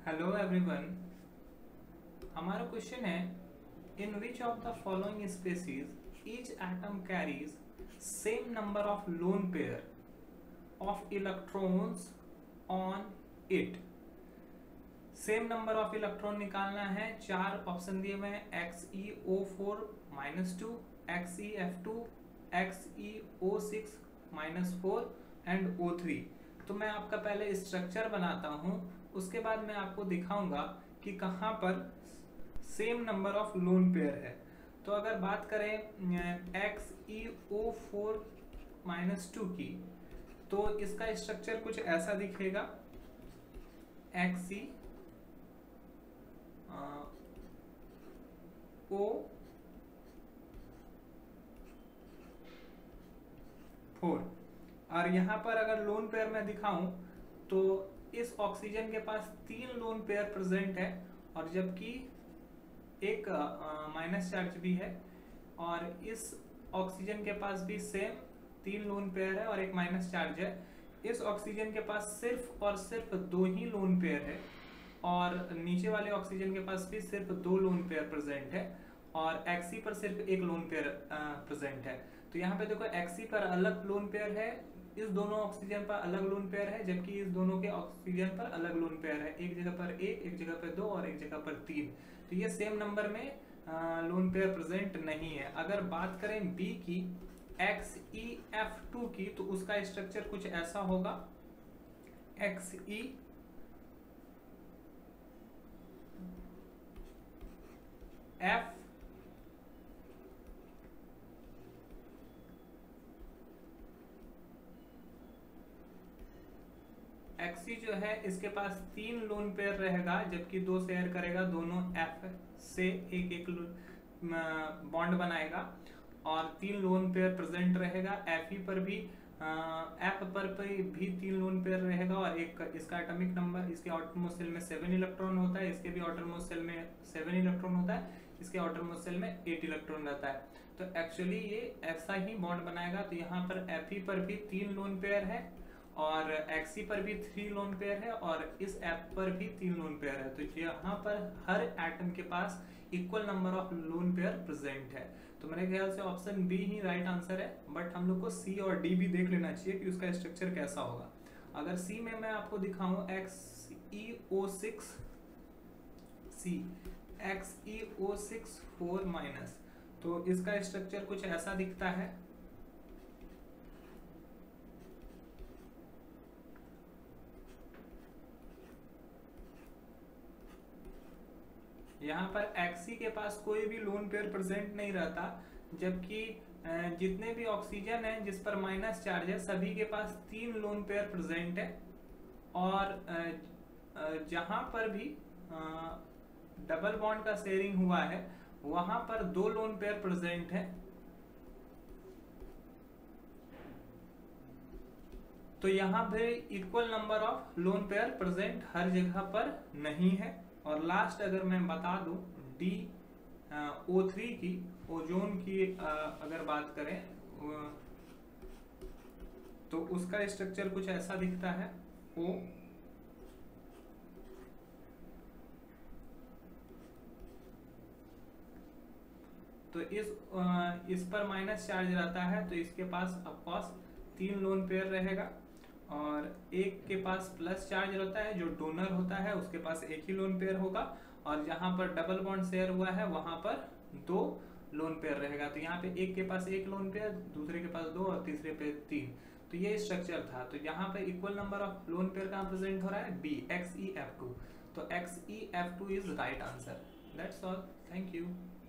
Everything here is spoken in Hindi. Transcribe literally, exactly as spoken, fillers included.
Hello everyone. हमारा क्वेश्चन है in which of the following species each atom carries same number of lone pair of electrons on it. Same number of electron निकालना है। चार ऑप्शन दिए हुए हैं, X E O four minus two, X E F two, X E O six minus four and O three. तो मैं आपका पहले स्ट्रक्चर बनाता हूं, उसके बाद मैं आपको दिखाऊंगा कि कहां पर same number of lone pair है। तो अगर बात करें X E O four minus two की, तो इसका स्ट्रक्चर कुछ ऐसा दिखेगा। एक्स ई ओ फोर, और यहां पर अगर लोन पेयर मैं दिखाऊं तो इस ऑक्सीजन के पास तीन लोन पेयर प्रेजेंट है, और जबकि एक माइनस चार्ज भी है, और इस ऑक्सीजन के पास भी सेम तीन लोन पेयर है और एक माइनस चार्ज है। इस ऑक्सीजन के पास सिर्फ और सिर्फ दो ही लोन पेयर है, और नीचे वाले ऑक्सीजन के पास भी सिर्फ दो लोन पेयर प्रेजेंट है, और एक्सी पर सिर्फ एक लोन पेयर प्रेजेंट है। तो यहाँ पे देखो एक्सी पर अलग लोन पेयर है, इस दोनों ऑक्सीजन पर अलग लोन पेयर है, जबकि इस दोनों के ऑक्सीजन पर अलग लोन पेयर है। एक जगह पर एक, एक जगह पर दो और एक जगह पर तीन। तो ये सेम नंबर में लोन पेयर प्रेजेंट नहीं है। अगर बात करें बी की, एक्स ई एफ टू की, तो उसका स्ट्रक्चर कुछ ऐसा होगा। एक्स ई एफ एक्सी जो है इसके पास तीन लोन पेयर रहेगा, जबकि दो शेयर करेगा, दोनों एफ से एक एक बॉन्ड बनाएगा और तीन लोन पेयर प्रेजेंट रहेगा। एफ ई पर भी एफ पर भी तीन लोन पेयर रहेगा, और एक इसका एटॉमिक नंबर, इसके आउटरमोस्ट शेल में सेवन इलेक्ट्रॉन होता है, इसके भी आउटरमोस्ट शेल में सेवन इलेक्ट्रॉन होता है, इसके आउटरमोस्ट शेल में एट इलेक्ट्रॉन रहता है। तो एक्चुअली ये ऐसा ही बॉन्ड बनाएगा। तो यहाँ पर एफ ई पर भी तीन लोन पेयर है, और एक्सी पर भी थ्री लोन पेयर है, और इस एप पर भी तीन लोन पेयर है। तो यहाँ पर हर एटम के पास equal number of lone pair present है। तो मेरे ख्याल से ऑप्शन बी ही राइट आंसर है, बट हम लोग को सी और डी भी देख लेना चाहिए कि उसका स्ट्रक्चर कैसा होगा। अगर सी में मैं आपको दिखाऊं, X E O six see X E O six four minus, तो इसका स्ट्रक्चर कुछ ऐसा दिखता है। यहाँ पर एक्सी के पास कोई भी लोन पेयर प्रेजेंट नहीं रहता, जबकि जितने भी ऑक्सीजन है जिस पर माइनस चार्ज है, सभी के पास तीन लोन पेयर प्रेजेंट है, और जहां पर भी डबल बॉन्ड का शेयरिंग हुआ है वहां पर दो लोन पेयर प्रेजेंट है। तो यहाँ पे equal number of lone pair present हर जगह पर नहीं है। और लास्ट अगर मैं बता दूं, डी ओ थ्री की, ओजोन की आ, अगर बात करें तो उसका स्ट्रक्चर कुछ ऐसा दिखता है। ओ तो इस आ, इस पर माइनस चार्ज रहता है, तो इसके पास ऑफकोर्स तीन लोन पेयर रहेगा, और एक के पास प्लस चार्ज रहता है जो डोनर होता है, उसके पास एक ही लोन पेयर होगा, और जहां पर डबल बॉन्ड शेयर हुआ है वहां पर दो लोन पेयर रहेगा। तो यहाँ पे एक के पास एक लोन पेयर, दूसरे के पास दो, और तीसरे पे तीन। तो ये स्ट्रक्चर था। तो यहाँ पे equal number of lone pair कहाँ प्रेजेंट हो रहा है? B, X E F two. तो X E F two is right answer. That's all, thank you.